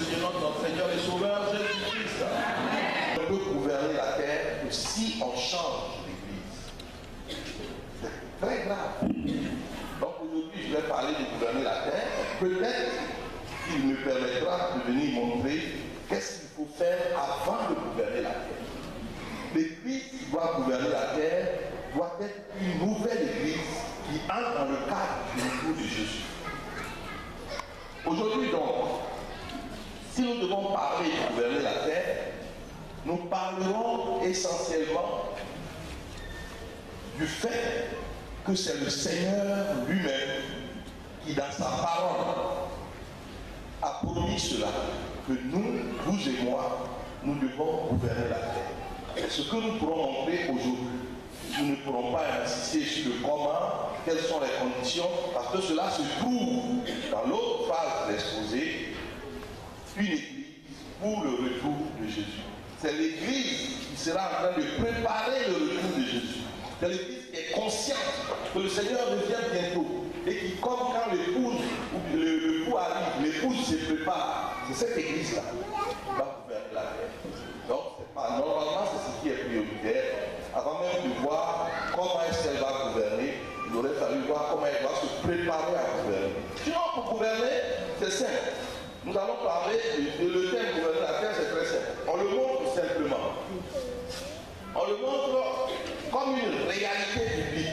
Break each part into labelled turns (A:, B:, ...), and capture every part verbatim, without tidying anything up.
A: de notre Seigneur et Sauveur Jésus-Christ. On peut gouverner la terre que si on change l'Église. C'est très grave. Donc aujourd'hui, je vais parler de gouverner la terre. Peut-être qu'il me permettra de venir montrer qu'est-ce qu'il faut faire avant de gouverner la terre. L'Église qui doit gouverner la terre doit être une nouvelle Église qui entre dans le cadre du retour de Jésus. Aujourd'hui donc, si nous devons parler de gouverner la terre, nous parlerons essentiellement du fait que c'est le Seigneur lui-même qui, dans sa parole, a promis cela, que nous, vous et moi, nous devons gouverner la terre. Et ce que nous pourrons montrer aujourd'hui, nous ne pourrons pas insister sur le comment, quelles sont les conditions, parce que cela se trouve dans l'autre phase de l'exposé, une église pour le retour de Jésus. C'est l'église qui sera en train de préparer le retour de Jésus. C'est l'église qui est consciente que le Seigneur revient bientôt et qui, comme quand l'épouse, le, le coup arrive, l'épouse se prépare, c'est cette église-là qui va gouverner la terre. Donc, c'est pas, normalement, c'est ce qui est prioritaire. Avant même de voir comment est-ce qu'elle va gouverner, il aurait fallu voir comment elle va se préparer à gouverner. Sinon, pour gouverner, c'est simple. Nous allons parler de, de le thème gouverner la terre, c'est très simple. On le montre simplement. On le montre comme une réalité biblique,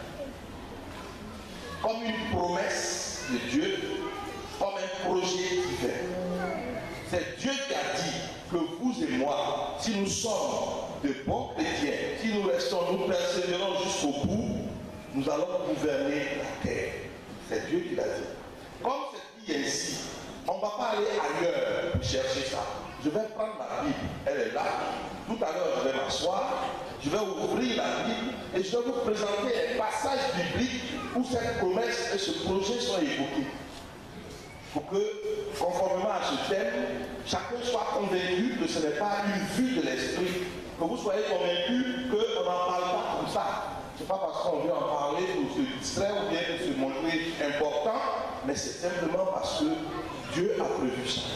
A: comme une promesse de Dieu, comme un projet divin. C'est Dieu qui a dit que vous et moi, si nous sommes de bons chrétiens, si nous restons, nous persévérons jusqu'au bout, nous allons gouverner la terre. C'est Dieu qui l'a dit. Comme c'est dit ainsi, on ne va pas aller ailleurs pour chercher ça. Je vais prendre ma Bible, elle est là. Tout à l'heure, je vais m'asseoir, je vais ouvrir la Bible et je vais vous présenter un passage biblique où cette promesse et ce projet sont évoqués. Pour que, conformément à ce thème, chacun soit convaincu que ce n'est pas une vue de l'esprit, que vous soyez convaincu qu'on n'en parle pas comme ça. Ce n'est pas parce qu'on veut en parler pour se distraire ou bien pour se montrer important, mais c'est simplement parce que Dieu a prévu ça.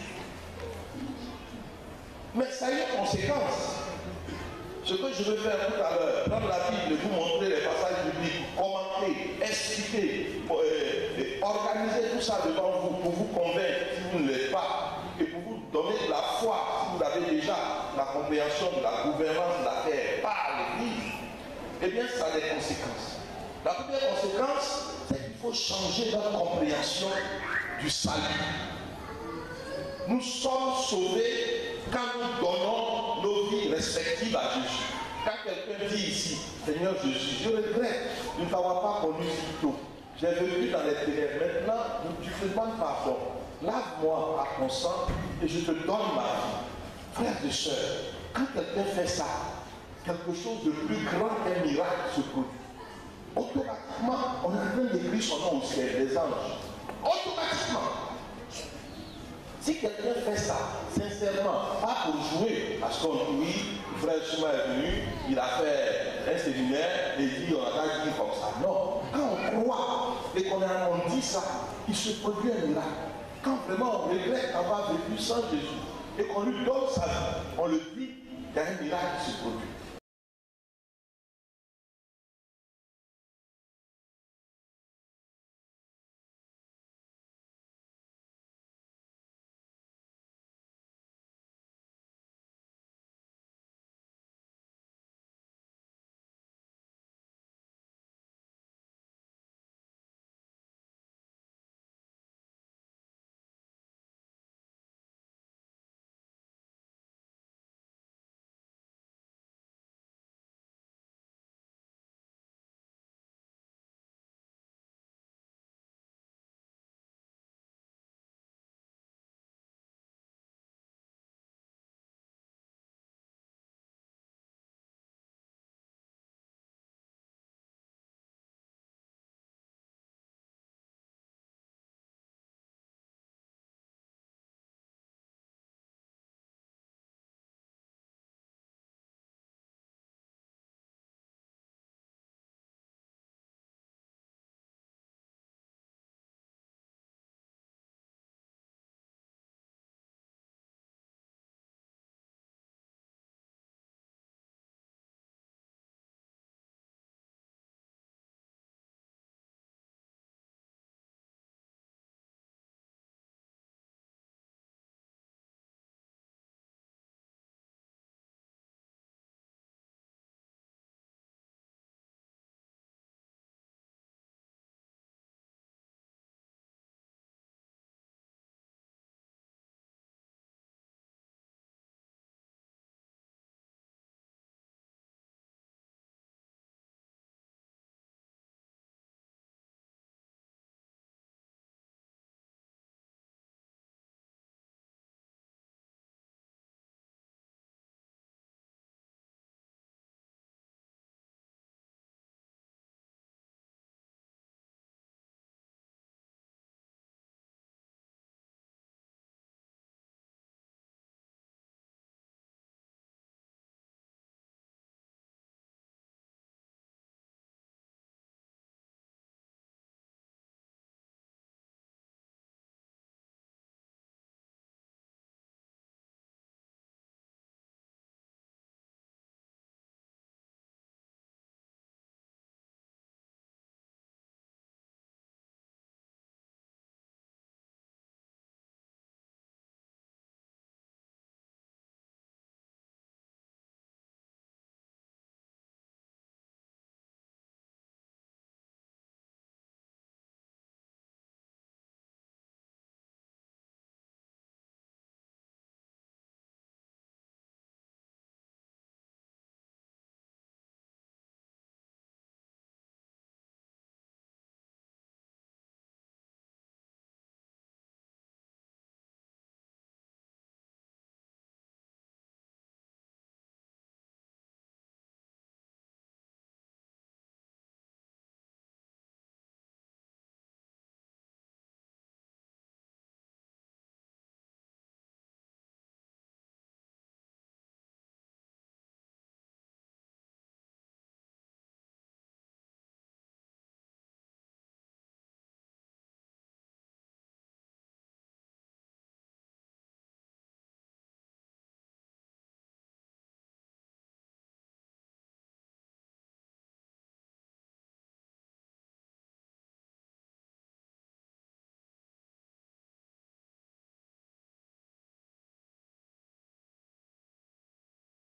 A: Mais ça a une conséquence. Ce que je vais faire tout à l'heure, prendre la Bible et vous montrer les passages bibliques, commenter, expliquer, euh, organiser tout ça devant vous pour vous convaincre si vous ne l'êtes pas et pour vous donner de la foi si vous avez déjà la compréhension de la gouvernance de la terre par l'Église, eh bien ça a des conséquences. La première conséquence, c'est qu'il faut changer notre compréhension du salut. Nous sommes sauvés quand nous donnons nos vies respectives à Jésus. Quand quelqu'un dit ici, Seigneur Jésus, je regrette de ne t'avoir pas connu si tôt. J'ai vécu dans les ténèbres. Maintenant, tu te demandes pardon. Lave-moi à ton sang et je te donne ma vie. Frères et sœurs, quand quelqu'un fait ça, quelque chose de plus grand qu'un miracle se produit. Automatiquement, on est en train d'écrire son nom au ciel, les anges. Automatiquement. Si quelqu'un fait ça, sincèrement, pas pour jouer, parce qu'on dit, le frère Souma est venu, il a fait un séminaire, et dit, on a pas dit comme ça. Non, quand on croit et qu'on a dit ça, il se produit un miracle. Quand vraiment on regrette avoir vécu sans Jésus, et qu'on lui donne sa vie, on le dit, il y a un miracle qui se produit.